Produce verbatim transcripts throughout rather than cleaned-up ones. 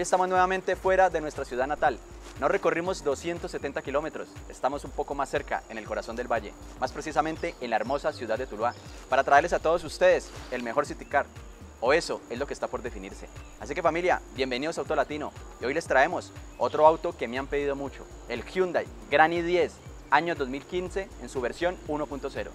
estamos nuevamente fuera de nuestra ciudad natal. No recorrimos doscientos setenta kilómetros, estamos un poco más cerca, en el corazón del valle, más precisamente en la hermosa ciudad de Tuluá, para traerles a todos ustedes el mejor City Car, o eso es lo que está por definirse. Así que familia, bienvenidos a Auto Latino, y hoy les traemos otro auto que me han pedido mucho, el Hyundai Gran i diez, año dos mil quince, en su versión uno punto cero.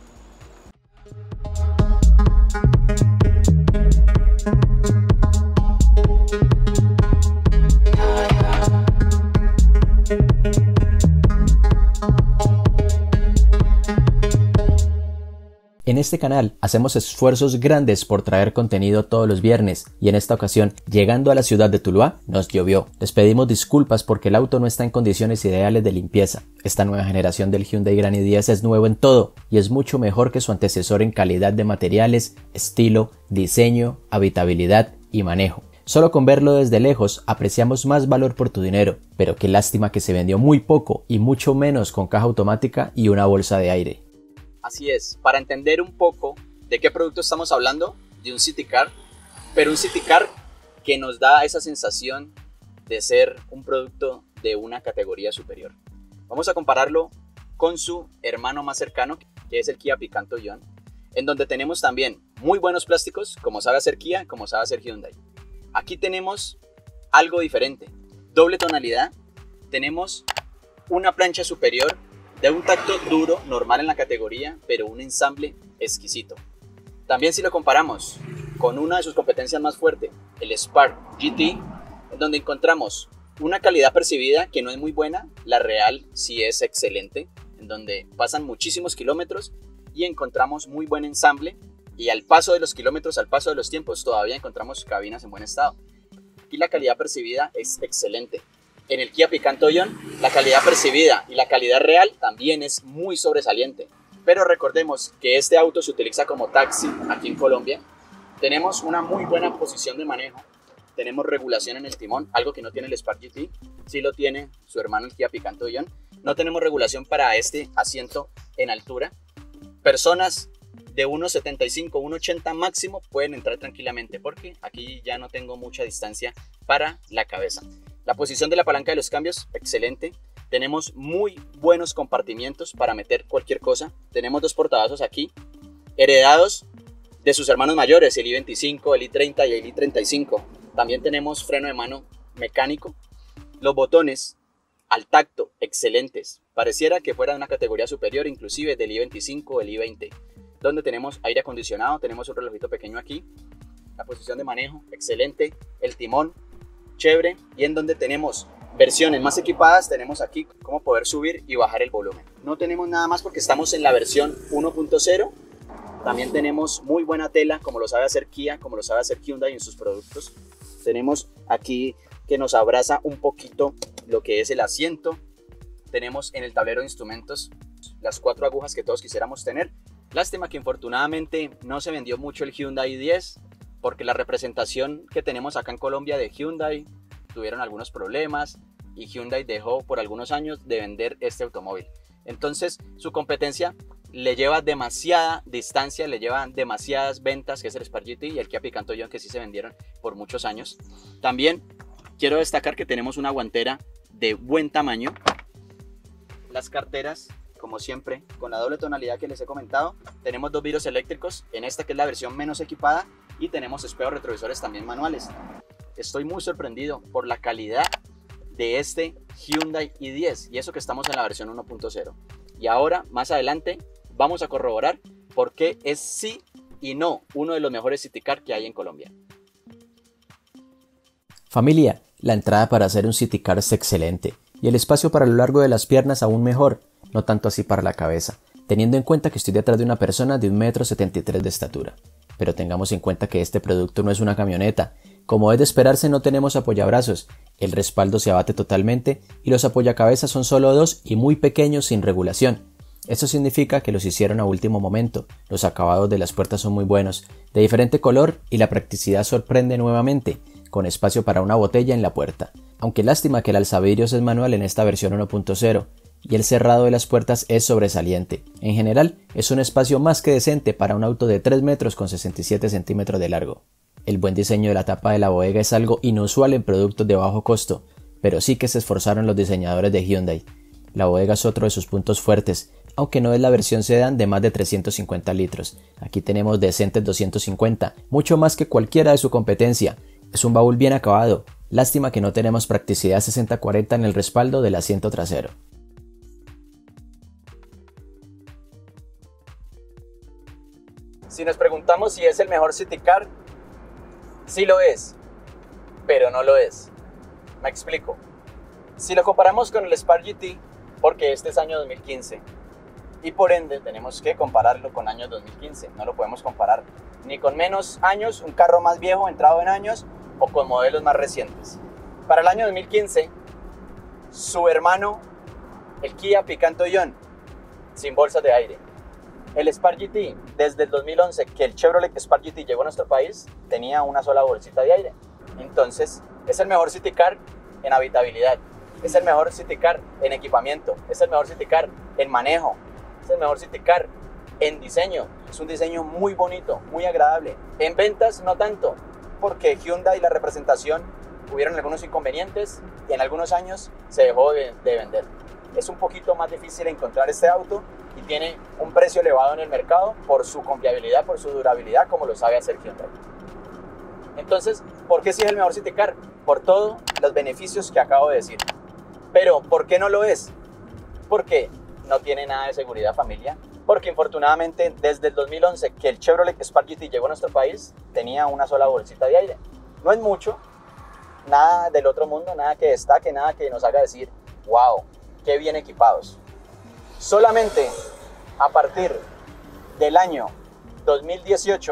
En este canal hacemos esfuerzos grandes por traer contenido todos los viernes y en esta ocasión, llegando a la ciudad de Tuluá, nos llovió. Les pedimos disculpas porque el auto no está en condiciones ideales de limpieza. Esta nueva generación del Hyundai Gran i diez es nuevo en todo y es mucho mejor que su antecesor en calidad de materiales, estilo, diseño, habitabilidad y manejo. Solo con verlo desde lejos apreciamos más valor por tu dinero, pero qué lástima que se vendió muy poco y mucho menos con caja automática y una bolsa de aire. Así es, para entender un poco de qué producto estamos hablando, de un City Car, pero un City Car que nos da esa sensación de ser un producto de una categoría superior. Vamos a compararlo con su hermano más cercano, que es el Kia Picanto Ion, en donde tenemos también muy buenos plásticos, como sabe hacer Kia, como sabe hacer Hyundai. Aquí tenemos algo diferente, doble tonalidad, tenemos una plancha superior, de un tacto duro, normal en la categoría, pero un ensamble exquisito. También si lo comparamos con una de sus competencias más fuertes, el Spark G T, en donde encontramos una calidad percibida que no es muy buena, la real sí es excelente, en donde pasan muchísimos kilómetros y encontramos muy buen ensamble, y al paso de los kilómetros, al paso de los tiempos, todavía encontramos cabinas en buen estado. Aquí la calidad percibida es excelente. En el Kia Picanto Ion, la calidad percibida y la calidad real también es muy sobresaliente. Pero recordemos que este auto se utiliza como taxi aquí en Colombia. Tenemos una muy buena posición de manejo. Tenemos regulación en el timón, algo que no tiene el Spark G T. Sí lo tiene su hermano el Kia Picanto Ion. No tenemos regulación para este asiento en altura. Personas de uno setenta y cinco, uno ochenta máximo pueden entrar tranquilamente porque aquí ya no tengo mucha distancia para la cabeza. La posición de la palanca de los cambios, excelente. Tenemos muy buenos compartimientos para meter cualquier cosa. Tenemos dos portavasos aquí, heredados de sus hermanos mayores, el i veinticinco, el i treinta y el i treinta y cinco. También tenemos freno de mano mecánico. Los botones al tacto, excelentes. Pareciera que fuera de una categoría superior, inclusive del i veinticinco o el i veinte. Donde tenemos aire acondicionado, tenemos un relojito pequeño aquí. La posición de manejo, excelente. El timón, chévere, y en donde tenemos versiones más equipadas, tenemos aquí cómo poder subir y bajar el volumen. No tenemos nada más porque estamos en la versión uno punto cero. También tenemos muy buena tela, como lo sabe hacer Kia, como lo sabe hacer Hyundai en sus productos. Tenemos aquí que nos abraza un poquito lo que es el asiento. Tenemos en el tablero de instrumentos las cuatro agujas que todos quisiéramos tener. Lástima que infortunadamente no se vendió mucho el Hyundai i diez, porque la representación que tenemos acá en Colombia de Hyundai tuvieron algunos problemas y Hyundai dejó por algunos años de vender este automóvil. Entonces su competencia le lleva demasiada distancia, le lleva demasiadas ventas, que es el Spark G T y el Kia Picanto Ion, que sí se vendieron por muchos años. También quiero destacar que tenemos una guantera de buen tamaño. Las carteras, como siempre, con la doble tonalidad que les he comentado. Tenemos dos vidrios eléctricos en esta que es la versión menos equipada. Y tenemos espejos retrovisores también manuales. Estoy muy sorprendido por la calidad de este Hyundai i diez. Y eso que estamos en la versión uno punto cero. Y ahora, más adelante, vamos a corroborar por qué es sí y no uno de los mejores City Car que hay en Colombia. Familia, la entrada para hacer un City Car es excelente. Y el espacio para lo largo de las piernas aún mejor. No tanto así para la cabeza. Teniendo en cuenta que estoy detrás de una persona de un metro setenta y tres de estatura. Pero tengamos en cuenta que este producto no es una camioneta. Como es de esperarse, no tenemos apoyabrazos, el respaldo se abate totalmente y los apoyacabezas son solo dos y muy pequeños sin regulación. Esto significa que los hicieron a último momento, los acabados de las puertas son muy buenos, de diferente color y la practicidad sorprende nuevamente, con espacio para una botella en la puerta. Aunque lástima que el alzavidrios es manual en esta versión uno punto cero. Y el cerrado de las puertas es sobresaliente. En general, es un espacio más que decente para un auto de tres metros con sesenta y siete centímetros de largo. El buen diseño de la tapa de la bodega es algo inusual en productos de bajo costo, pero sí que se esforzaron los diseñadores de Hyundai. La bodega es otro de sus puntos fuertes, aunque no es la versión sedán de más de trescientos cincuenta litros. Aquí tenemos decentes doscientos cincuenta, mucho más que cualquiera de su competencia. Es un baúl bien acabado, lástima que no tenemos practicidad sesenta cuarenta en el respaldo del asiento trasero. Si nos preguntamos si es el mejor City Car, sí lo es, pero no lo es. Me explico. Si lo comparamos con el Spark G T, porque este es año dos mil quince, y por ende tenemos que compararlo con año dos mil quince, no lo podemos comparar ni con menos años, un carro más viejo entrado en años, o con modelos más recientes. Para el año dos mil quince, su hermano, el Kia Picanto Ion, sin bolsas de aire. El Spark G T, desde el dos mil once que el Chevrolet Spark G T llegó a nuestro país, tenía una sola bolsita de aire. Entonces, es el mejor City Car en habitabilidad, es el mejor City Car en equipamiento, es el mejor City Car en manejo, es el mejor City Car en diseño. Es un diseño muy bonito, muy agradable. En ventas no tanto, porque Hyundai, la representación, hubieron algunos inconvenientes y en algunos años se dejó de, de vender. Es un poquito más difícil encontrar este auto y tiene un precio elevado en el mercado por su confiabilidad, por su durabilidad, como lo sabe hacer Hyundai. Entonces, ¿por qué sí es el mejor City Car? Por todos los beneficios que acabo de decir. Pero, ¿por qué no lo es? Porque no tiene nada de seguridad, familia. Porque infortunadamente, desde el dos mil once que el Chevrolet Spark G T llegó a nuestro país, tenía una sola bolsita de aire. No es mucho, nada del otro mundo, nada que destaque, nada que nos haga decir, wow, qué bien equipados. Solamente a partir del año dos mil dieciocho,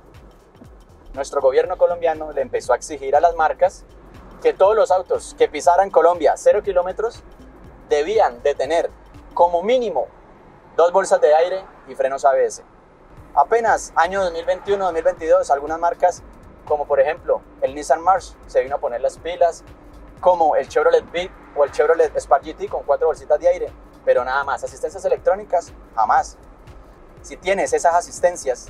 nuestro gobierno colombiano le empezó a exigir a las marcas que todos los autos que pisaran Colombia cero kilómetros debían de tener como mínimo dos bolsas de aire y frenos A B S. Apenas año dos mil veintiuno dos mil veintidós, algunas marcas como por ejemplo el Nissan March se vino a poner las pilas, como el Chevrolet Beat o el Chevrolet Spark G T con cuatro bolsitas de aire, pero nada más. Asistencias electrónicas, jamás. Si tienes esas asistencias,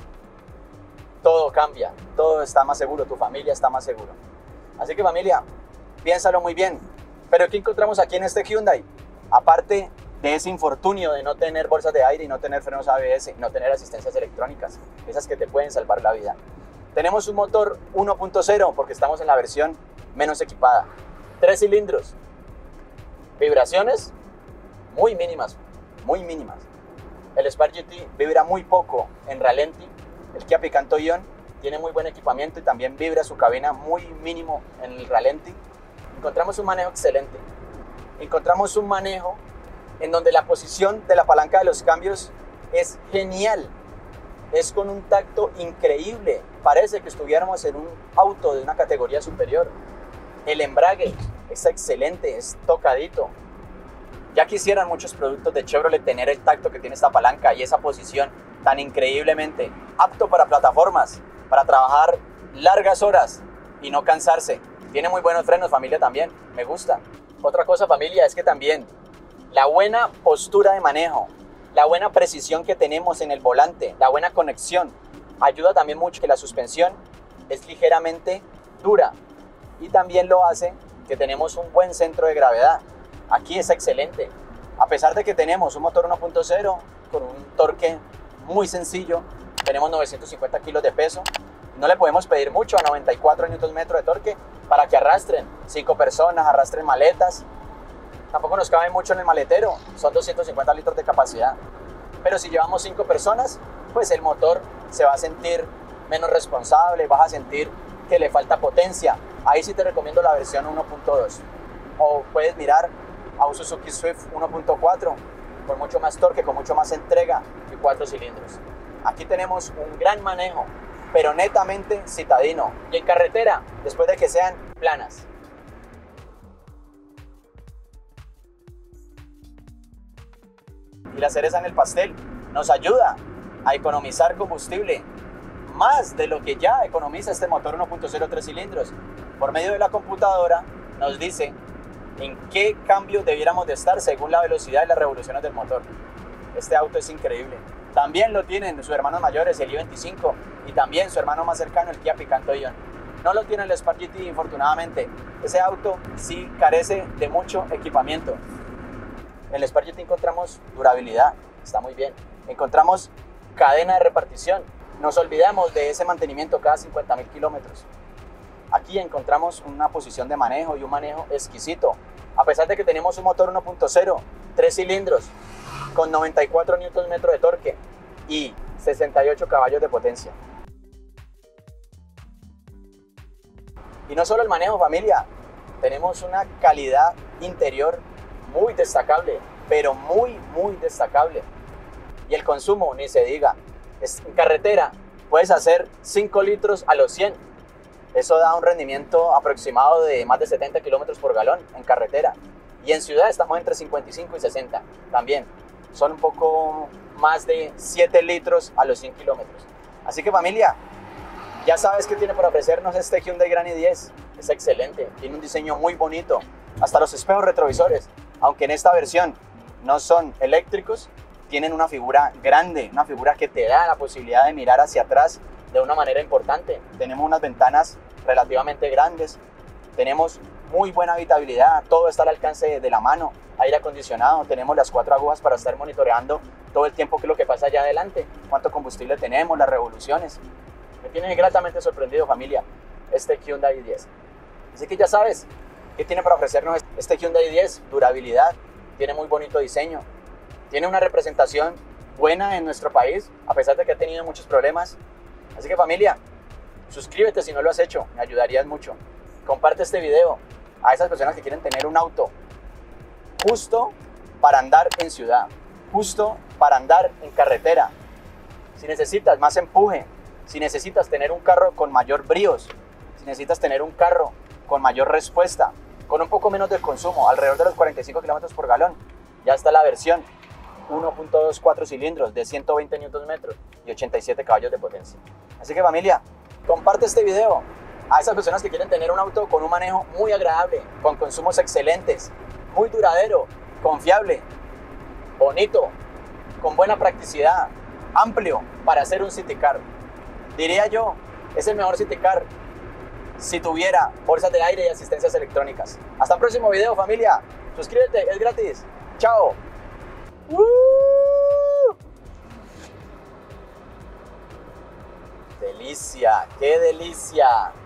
todo cambia, todo está más seguro, tu familia está más seguro. Así que familia, piénsalo muy bien. Pero ¿qué encontramos aquí en este Hyundai? Aparte de ese infortunio de no tener bolsas de aire y no tener frenos A B S, no tener asistencias electrónicas, esas que te pueden salvar la vida. Tenemos un motor uno punto cero porque estamos en la versión menos equipada. Tres cilindros. Vibraciones muy mínimas, muy mínimas. El Spark G T vibra muy poco en ralenti. El Kia Picanto Ion tiene muy buen equipamiento y también vibra su cabina muy mínimo en el ralenti. Encontramos un manejo excelente. Encontramos un manejo en donde la posición de la palanca de los cambios es genial. Es con un tacto increíble. Parece que estuviéramos en un auto de una categoría superior. El embrague es excelente, es tocadito. Ya quisieran muchos productos de Chevrolet tener el tacto que tiene esta palanca y esa posición tan increíblemente apto para plataformas, para trabajar largas horas y no cansarse. Tiene muy buenos frenos, familia, también, me gusta. Otra cosa, familia, es que también la buena postura de manejo, la buena precisión que tenemos en el volante, la buena conexión, ayuda también mucho que la suspensión es ligeramente dura y también lo hace que tenemos un buen centro de gravedad. Aquí es excelente, a pesar de que tenemos un motor uno punto cero con un torque muy sencillo, tenemos novecientos cincuenta kilos de peso, no le podemos pedir mucho a noventa y cuatro newton metros de torque para que arrastren cinco personas, arrastren maletas. Tampoco nos cabe mucho en el maletero, son doscientos cincuenta litros de capacidad. Pero si llevamos cinco personas, pues el motor se va a sentir menos responsable, vas a sentir que le falta potencia. Ahí sí te recomiendo la versión uno punto dos. O puedes mirar a un Suzuki Swift uno punto cuatro con mucho más torque, con mucho más entrega y cuatro cilindros. Aquí tenemos un gran manejo, pero netamente citadino. Y en carretera, después de que sean planas. Y la cereza en el pastel nos ayuda a economizar combustible más de lo que ya economiza este motor uno punto cero tres cilindros. Por medio de la computadora nos dice en qué cambio debiéramos de estar según la velocidad y las revoluciones del motor. Este auto es increíble. También lo tienen sus hermanos mayores, el i veinticinco, y también su hermano más cercano, el Kia Picanto Ion. No lo tiene el Spark G T, infortunadamente. Ese auto sí carece de mucho equipamiento. En el Spark G T encontramos durabilidad, está muy bien. Encontramos cadena de repartición. Nos olvidamos de ese mantenimiento cada cincuenta mil kilómetros. Aquí encontramos una posición de manejo y un manejo exquisito. A pesar de que tenemos un motor uno punto cero, tres cilindros, con noventa y cuatro newton metros de torque y sesenta y ocho caballos de potencia. Y no solo el manejo, familia, tenemos una calidad interior muy destacable, pero muy, muy destacable. Y el consumo, ni se diga. En carretera puedes hacer cinco litros a los cien. Eso da un rendimiento aproximado de más de setenta kilómetros por galón en carretera. Y en ciudad estamos entre cincuenta y cinco y sesenta también. Son un poco más de siete litros a los cien kilómetros. Así que familia, ya sabes qué tiene para ofrecernos este Hyundai Grand i diez. Es excelente, tiene un diseño muy bonito. Hasta los espejos retrovisores, aunque en esta versión no son eléctricos, tienen una figura grande, una figura que te da la posibilidad de mirar hacia atrás de una manera importante. Tenemos unas ventanas relativamente grandes, tenemos muy buena habitabilidad, todo está al alcance de la mano, aire acondicionado, tenemos las cuatro agujas para estar monitoreando todo el tiempo que es lo que pasa allá adelante, cuánto combustible tenemos, las revoluciones. Me tiene gratamente sorprendido, familia, este Hyundai i diez. Así que ya sabes qué tiene para ofrecernos este Hyundai i diez. Durabilidad, tiene muy bonito diseño, tiene una representación buena en nuestro país, a pesar de que ha tenido muchos problemas. Así que familia, suscríbete si no lo has hecho, me ayudarías mucho. Comparte este video a esas personas que quieren tener un auto justo para andar en ciudad, justo para andar en carretera. Si necesitas más empuje, si necesitas tener un carro con mayor bríos, si necesitas tener un carro con mayor respuesta, con un poco menos de consumo, alrededor de los cuarenta y cinco kilómetros por galón, ya está la versión uno punto dos cuatro cilindros de ciento veinte newton metros y ochenta y siete caballos de potencia. Así que familia, comparte este video a esas personas que quieren tener un auto con un manejo muy agradable, con consumos excelentes, muy duradero, confiable, bonito, con buena practicidad, amplio para hacer un city car. Diría yo, es el mejor city car si tuviera bolsas de aire y asistencias electrónicas. Hasta el próximo video, familia. Suscríbete, es gratis. Chao. ¡Uh! Delicia, qué delicia.